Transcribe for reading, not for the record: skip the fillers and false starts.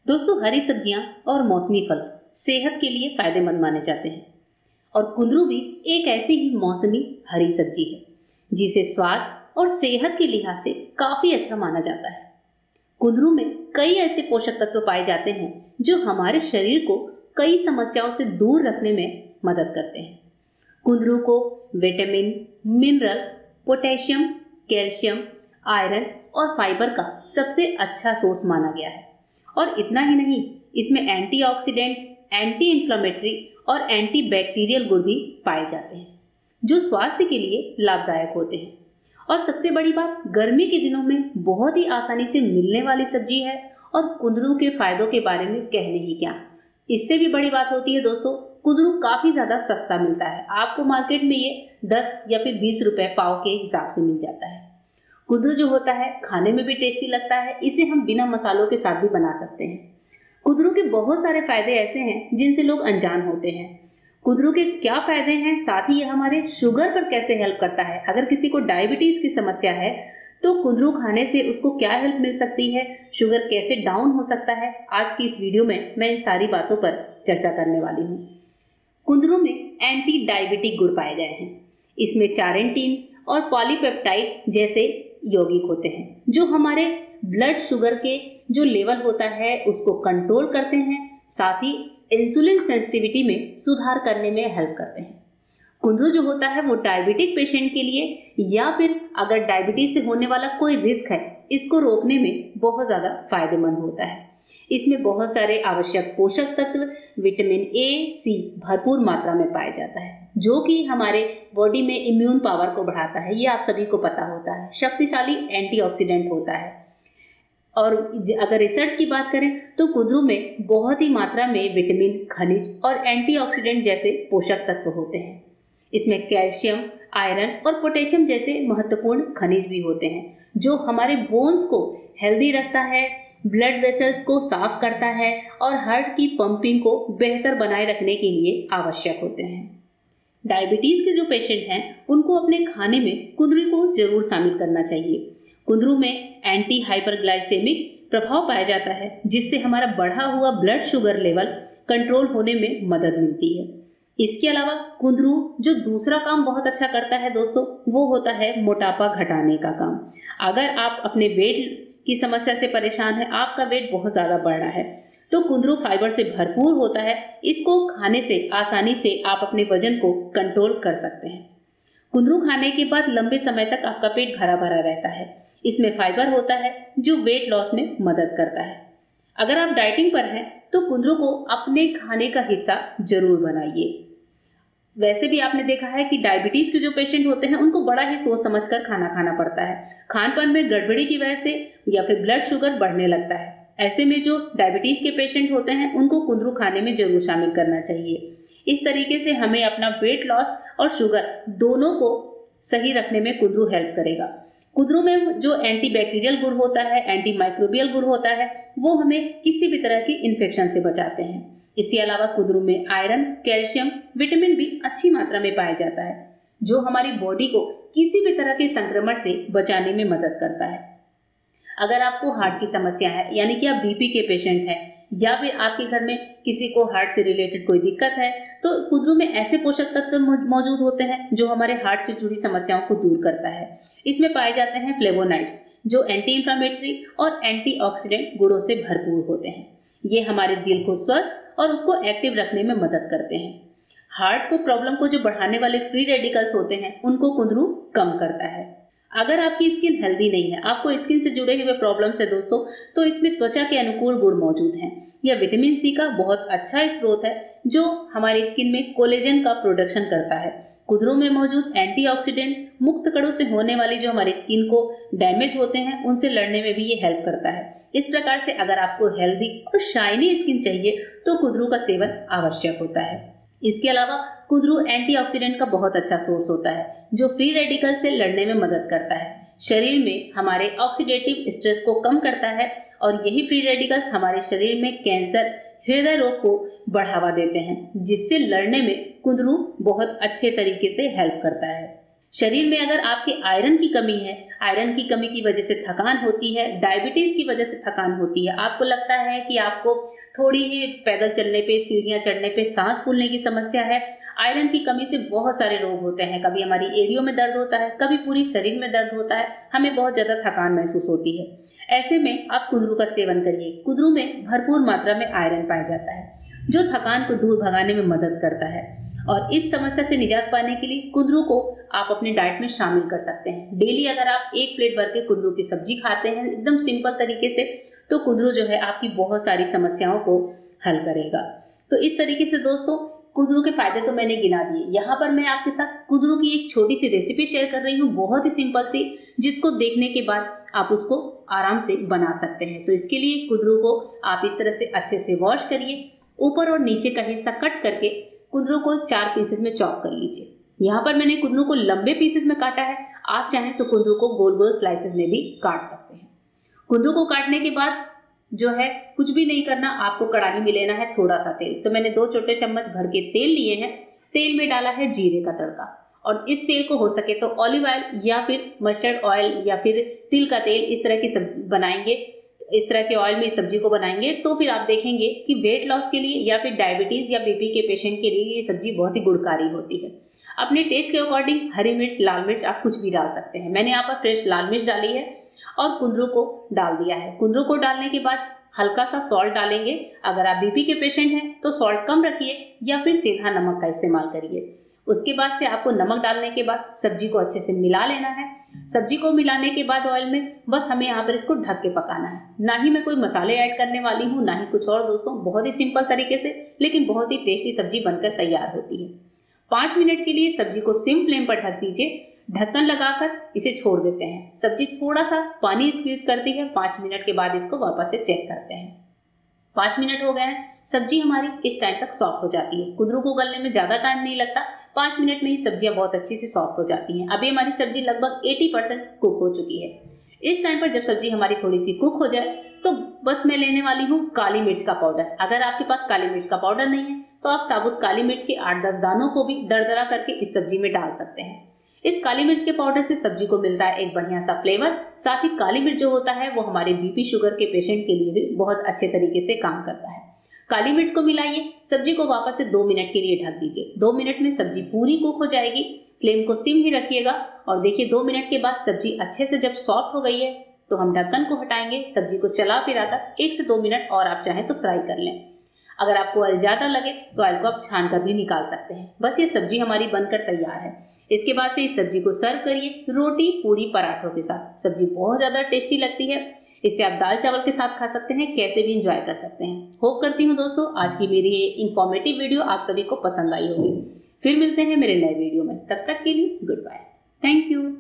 दोस्तों, हरी सब्जियां और मौसमी फल सेहत के लिए फायदेमंद माने जाते हैं और कुंदरू भी एक ऐसी ही मौसमी हरी सब्जी है जिसे स्वाद और सेहत के लिहाज से काफी अच्छा माना जाता है। कुंदरू में कई ऐसे पोषक तत्व पाए जाते हैं जो हमारे शरीर को कई समस्याओं से दूर रखने में मदद करते हैं। कुंदरू को vitamin, mineral, potassium, calcium, iron और फाइबर का सबसे अच्छा सोर्स माना गया है। और इतना ही नहीं, इसमें एंटीऑक्सीडेंट, एंटी इंफ्लेमेटरी और एंटी बैक्टीरियल गुण भी पाए जाते हैं जो स्वास्थ्य के लिए लाभदायक होते हैं। और सबसे बड़ी बात, गर्मी के दिनों में बहुत ही आसानी से मिलने वाली सब्जी है और कुंदरू के फायदों के बारे में कहने ही क्या। इससे भी बड़ी बात होती है दोस्तों, कुंदरू काफी ज्यादा सस्ता मिलता है। आपको मार्केट में ये 10 या फिर 20 रुपए पाव के हिसाब से मिल जाता है। कुंदरू जो होता है खाने में भी टेस्टी लगता है। इसे हम बिना मसालों के साथ भी बना सकते हैं। कुंदरू के बहुत सारे फायदे ऐसे हैं जिनसे लोग अनजान होते हैं। कुंदरू के क्या फायदे हैं, साथ ही ये हमारे शुगर पर कैसे हेल्प करता है। अगर किसी को डायबिटीज की समस्या है तो कुंदरू खाने से उसको क्या हेल्प मिल सकती है, शुगर कैसे डाउन हो सकता है, आज की इस वीडियो में मैं इन सारी बातों पर चर्चा करने वाली हूँ। कुंदरू में एंटी डायबिटिक गुण पाए गए हैं। इसमें चारेंटीन और पॉलीपेप्टाइड जैसे यौगिक होते हैं जो हमारे ब्लड शुगर के जो लेवल होता है उसको कंट्रोल करते हैं, साथ ही इंसुलिन सेंसिटिविटी में सुधार करने में हेल्प करते हैं। कुंदरू जो होता है वो डायबिटिक पेशेंट के लिए या फिर अगर डायबिटीज से होने वाला कोई रिस्क है, इसको रोकने में बहुत ज्यादा फायदेमंद होता है। इसमें बहुत सारे आवश्यक पोषक तत्व, विटामिन ए, सी भरपूर मात्रा में पाया जाता है जो कि हमारे बॉडी में इम्यून पावर को बढ़ाता है। ये आप सभी को पता होता है। शक्तिशाली एंटीऑक्सीडेंट होता है। और अगर रिसर्च की बात करें तो कुंदरू में बहुत ही मात्रा में विटामिन, खनिज और एंटीऑक्सीडेंट जैसे पोषक तत्व होते हैं। इसमें कैल्शियम, आयरन और पोटेशियम जैसे महत्वपूर्ण खनिज भी होते हैं जो हमारे बोन्स को हेल्दी रखता है, ब्लड वेसल्स को साफ करता है और हार्ट की पंपिंग को बेहतर बनाए रखने के लिए आवश्यक होते हैं। डायबिटीज के जो पेशेंट हैं उनको अपने खाने में कुंदरू को जरूर शामिल करना चाहिए। कुंदरू में एंटी हाइपरग्लाइसेमिक प्रभाव पाया जाता है जिससे हमारा बढ़ा हुआ ब्लड शुगर लेवल कंट्रोल होने में मदद मिलती है। इसके अलावा कुंदरू जो दूसरा काम बहुत अच्छा करता है दोस्तों, वो होता है मोटापा घटाने का काम। अगर आप अपने वेट की समस्या से परेशान है, आपका वेट बहुत ज्यादा बढ़ रहा है, तो कुंदरू फाइबर से भरपूर होता है। इसको खाने से आसानी से आप अपने वजन को कंट्रोल कर सकते हैं। कुंदरू खाने के बाद लंबे समय तक आपका पेट भरा भरा रहता है। इसमें फाइबर होता है जो वेट लॉस में मदद करता है। अगर आप डाइटिंग पर हैं तो कुंदरू को अपने खाने का हिस्सा जरूर बनाइए। वैसे भी आपने देखा है कि डायबिटीज के जो पेशेंट होते हैं उनको बड़ा ही सोच समझकर खाना खाना पड़ता है। खान पान में गड़बड़ी की वजह से या फिर ब्लड शुगर बढ़ने लगता है। ऐसे में जो डायबिटीज के पेशेंट होते हैं उनको कुंदरू खाने में जरूर शामिल करना चाहिए। इस तरीके से हमें अपना वेट लॉस और शुगर दोनों को सही रखने में कुंदरू हेल्प करेगा। कुंदरू में जो एंटी बैक्टीरियल गुण होता है, एंटी माइक्रोबियल गुण होता है, वो हमें किसी भी तरह की इन्फेक्शन से बचाते हैं। इसके अलावा कुंदरू में आयरन, कैल्शियम, विटामिन भी अच्छी मात्रा में पाया जाता है जो हमारी बॉडी को किसी भी तरह के संक्रमण से बचाने में मदद करता है। अगर आपको हार्ट की समस्या है, यानी कि आप बीपी के पेशेंट हैं या फिर आपके घर में किसी को हार्ट से रिलेटेड कोई दिक्कत है, तो कुंदरू में ऐसे पोषक तत्व मौजूद होते हैं जो हमारे हार्ट से जुड़ी समस्याओं को दूर करता है। इसमें पाए जाते हैं फ्लेवोनाइड्स जो एंटी इंफ्लेमेटरी और एंटीऑक्सीडेंट गुणों से भरपूर होते हैं। ये हमारे दिल को स्वस्थ और उसको एक्टिव रखने में मदद करते हैं। हार्ट को प्रॉब्लम को जो बढ़ाने वाले फ्री रेडिकल्स होते हैं उनको कुंदरू कम करता है। अगर आपकी स्किन हेल्दी नहीं है, आपको स्किन से जुड़े हुए प्रॉब्लम्स है दोस्तों, तो इसमें त्वचा के अनुकूल गुण मौजूद हैं। यह विटामिन सी का बहुत अच्छा स्रोत है जो हमारी स्किन में कोलेजन का प्रोडक्शन करता है। कुंदरू में मौजूद एंटीऑक्सीडेंट मुक्त कणों से होने वाली जो हमारी स्किन को डैमेज होते हैं उनसे लड़ने में भी ये हेल्प करता है। इस प्रकार से अगर आपको हेल्दी और शाइनी स्किन चाहिए तो कुंदरू का सेवन आवश्यक होता है। इसके अलावा कुंदरू एंटीऑक्सीडेंट का बहुत अच्छा सोर्स होता है जो फ्री रेडिकल से लड़ने में मदद करता है। शरीर में हमारे ऑक्सीडेटिव स्ट्रेस को कम करता है और यही फ्री रेडिकल्स हमारे शरीर में कैंसर, हृदय रोग को बढ़ावा देते हैं, जिससे लड़ने में कुंदरू बहुत अच्छे तरीके से हेल्प करता है। शरीर में अगर आपके आयरन की कमी है, आयरन की कमी की वजह से थकान होती है, डायबिटीज की वजह से थकान होती है, आपको लगता है कि आपको थोड़ी ही पैदल चलने पे, सीढ़ियां चढ़ने पे सांस फूलने की समस्या है, आयरन की कमी से बहुत सारे रोग होते हैं। कभी हमारी एड़ियों में दर्द होता है, कभी पूरी शरीर में दर्द होता है, हमें बहुत ज्यादा थकान महसूस होती है। ऐसे में आप कुंदरू का सेवन करिए। कुंदरू में भरपूर मात्रा में आयरन पाया जाता है जो थकान को दूर भगाने में मदद करता है। और इस समस्या से निजात पाने के लिए कुंदरू को आप अपने डाइट में शामिल कर सकते हैं। डेली अगर आप 1 प्लेट भर के कुंदरू की सब्जी खाते हैं एकदम सिंपल तरीके से, तो कुंदरू जो है आपकी बहुत सारी समस्याओं को हल करेगा। तो इस तरीके से दोस्तों कुंदरू के फायदे तो मैंने गिना दिए। यहाँ पर मैं आपके साथ कुंदरू की एक छोटी सी रेसिपी शेयर कर रही हूँ, बहुत ही सिंपल सी, जिसको देखने के बाद आप उसको आराम से बना सकते हैं। तो इसके लिए कुंदरू को आप इस तरह से अच्छे से वॉश करिए, ऊपर और नीचे का हिस्सा कट करके कुंदरू को 4 पीसेस में चॉप कर लीजिए। यहाँ पर मैंने कुंदरू को लंबे पीसेस में काटा है, आप चाहें तो कुंदरू को गोल गोल स्लाइसेस में भी काट सकते हैं। कुंदरू को काटने के बाद जो है कुछ भी नहीं करना, आपको कढ़ाई में लेना है थोड़ा सा तेल। तो मैंने 2 छोटे चम्मच भर के तेल लिए हैं। तेल में डाला है जीरे का तड़का, और इस तेल को हो सके तो ऑलिव ऑयल या फिर मस्टर्ड ऑयल या फिर तिल का तेल, इस तरह की बनाएंगे, इस तरह के ऑयल में इस सब्जी को बनाएंगे तो फिर आप देखेंगे कि वेट लॉस के लिए या फिर डायबिटीज या बीपी के पेशेंट के लिए ये सब्जी बहुत ही गुणकारी होती है। अपने टेस्ट के अकॉर्डिंग हरी मिर्च, लाल मिर्च आप कुछ भी डाल सकते हैं। मैंने यहाँ पर फ्रेश लाल मिर्च डाली है और कुंदरू को डाल दिया है। कुंदरू को डालने के बाद हल्का सा सॉल्ट डालेंगे। अगर आप बीपी के पेशेंट हैं तो सॉल्ट कम रखिए या फिर सेंधा नमक का इस्तेमाल करिए। उसके बाद से आपको नमक डालने के बाद सब्जी को अच्छे से मिला लेना है। सब्जी को मिलाने के बाद ऑयल में बस हमें यहाँ पर इसको ढक के पकाना है। ना ही मैं कोई मसाले ऐड करने वाली हूँ, ना ही कुछ और दोस्तों, बहुत ही सिंपल तरीके से लेकिन बहुत ही टेस्टी सब्जी बनकर तैयार होती है। 5 मिनट के लिए सब्जी को सिम फ्लेम पर ढक दीजिए। ढक्कन लगाकर इसे छोड़ देते हैं। सब्जी थोड़ा सा पानी स्क्वीज करती है। 5 मिनट के बाद इसको वापस से चेक करते हैं। 5 मिनट हो गए हैं, सब्जी हमारी इस टाइम तक सॉफ्ट हो जाती है। कुंदरू को गलने में ज्यादा टाइम नहीं लगता, 5 मिनट में ही सब्जियां बहुत अच्छी से सॉफ्ट हो जाती हैं। अभी हमारी सब्जी लगभग 80% कुक हो चुकी है। इस टाइम पर जब सब्जी हमारी थोड़ी सी कुक हो जाए तो बस मैं लेने वाली हूँ काली मिर्च का पाउडर। अगर आपके पास काली मिर्च का पाउडर नहीं है तो आप साबुत काली मिर्च के 8-10 दानों को भी दरदरा करके इस सब्जी में डाल सकते हैं। इस काली मिर्च के पाउडर से सब्जी को मिलता है एक बढ़िया सा फ्लेवर। साथ ही काली मिर्च जो होता है वो हमारे बीपी शुगर के पेशेंट के लिए भी बहुत अच्छे तरीके से काम करता है। काली मिर्च को मिलाइए, सब्जी को वापस से 2 मिनट के लिए ढक दीजिए। 2 मिनट में सब्जी पूरी कुक हो जाएगी। फ्लेम को सिम ही रखिएगा और देखिए 2 मिनट के बाद सब्जी अच्छे से जब सॉफ्ट हो गई है तो हम ढक्कन को हटाएंगे। सब्जी को चला फिराकर 1 से 2 मिनट और आप चाहें तो फ्राई कर लें। अगर आपको ऑयल ज्यादा लगे तो ऑयल को आप छान कर भी निकाल सकते हैं। बस ये सब्जी हमारी बनकर तैयार है। इसके बाद से इस सब्जी को सर्व करिए रोटी, पूरी, पराठों के साथ। सब्जी बहुत ज्यादा टेस्टी लगती है। इसे आप दाल चावल के साथ खा सकते हैं, कैसे भी इंजॉय कर सकते हैं। होप करती हूँ दोस्तों आज की मेरी ये इन्फॉर्मेटिव वीडियो आप सभी को पसंद आई होगी। फिर मिलते हैं मेरे नए वीडियो में, तब तक के लिए गुड बाय, थैंक यू।